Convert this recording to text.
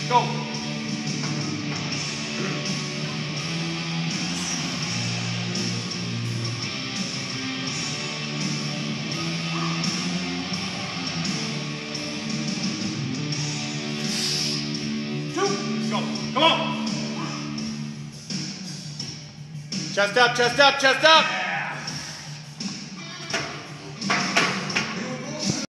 Go. Two. Go. Come on. Chest up, chest up, chest up.